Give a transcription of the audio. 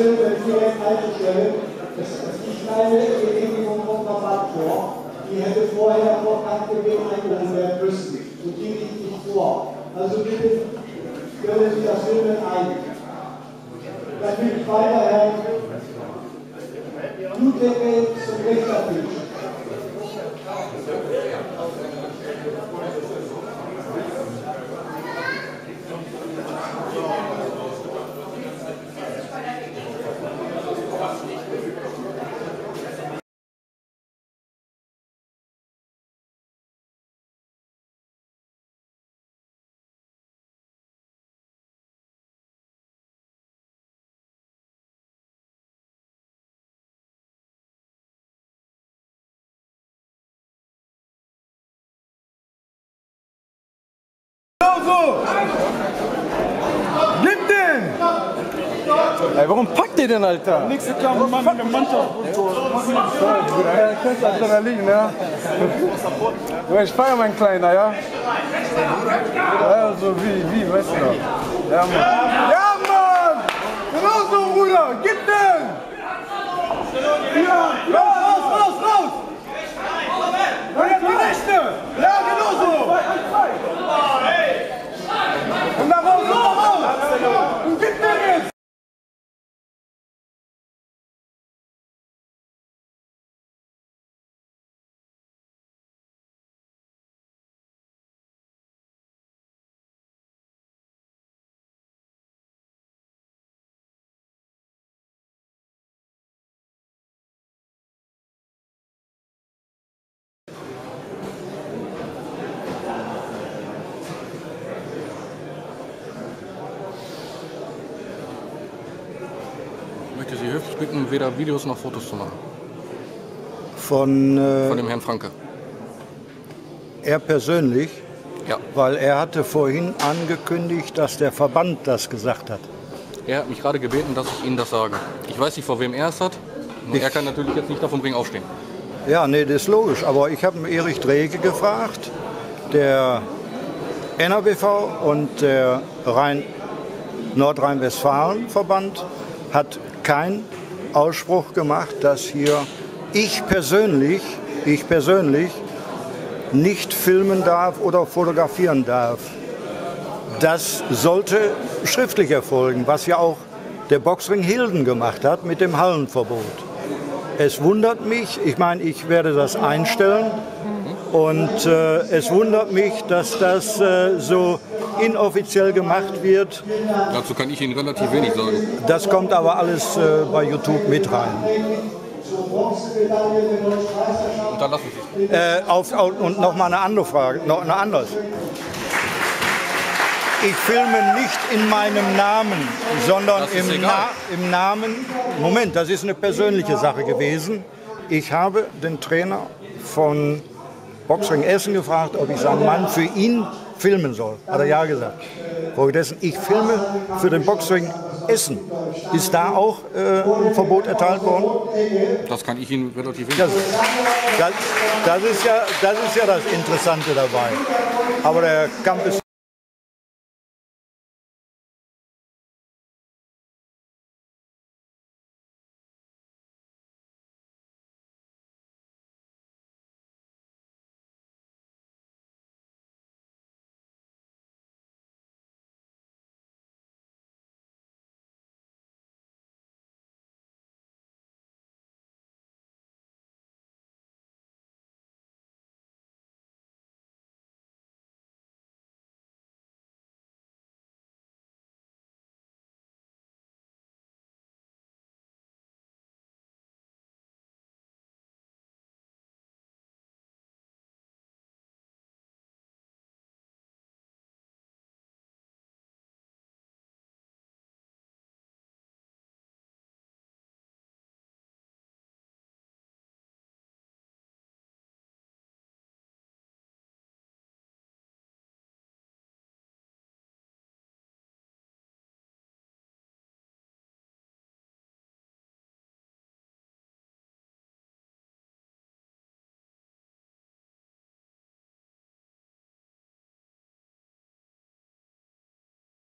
Stelle, wenn wir jetzt Haltestelle, die kleine Genehmigung vom Verband vor, die hätte vorher vor Kant gebeten eingeholt werden müssen. Und die liegt nicht vor. Also bitte stellen Sie das Filmen ein. Dann will ich weiter, Herr Juteke zum Richtertisch. Gib den! Ey, warum packt ihr den, Alter? Nächste kleine Mann in der Mannschaft. Adrenalin, ja? Ich feier mein Kleiner, ja? Ja, so wie, weißt du noch? Ja, Mann! Ja, Mann! Genau so, Bruder! Gib den! Ja! Raus! Ja, die Rechte! Ja, genau so! Und dann raus! Und gib den jetzt! Ich möchte Sie höflich bitten, weder Videos noch Fotos zu machen. Von dem Herrn Franke. er persönlich, Ja. weil er hatte vorhin angekündigt, dass der Verband das gesagt hat. Er hat mich gerade gebeten, dass ich Ihnen das sage. Ich weiß nicht, vor wem er es hat. Nur er kann natürlich jetzt nicht davon bringen aufstehen. Ja, nee, das ist logisch. Aber ich habe Erich Drege gefragt, der NRBV und der Nordrhein-Westfalen-Verband hat keinen Ausspruch gemacht, dass hier ich persönlich nicht filmen darf oder fotografieren darf. Das sollte schriftlich erfolgen, was ja auch der Boxring Hilden gemacht hat mit dem Hallenverbot. Es wundert mich, ich meine, ich werde das einstellen und es wundert mich, dass das so inoffiziell gemacht wird. Dazu kann ich Ihnen relativ wenig sagen. Das kommt aber alles bei YouTube mit rein. Und dann lassen Sie es. Und noch mal eine andere Frage, noch eine andere. Ich filme nicht in meinem Namen, sondern im Namen. Moment, das ist eine persönliche Sache gewesen. Ich habe den Trainer von Boxring Essen gefragt, ob ich seinen Mann für ihn filmen soll. Hat er ja gesagt. Folgedessen, ich filme für den Boxring Essen. Ist da auch ein Verbot erteilt worden? Das kann ich Ihnen relativ wenig Das, sagen. das ist ja das Interessante dabei. Aber der Kampf ist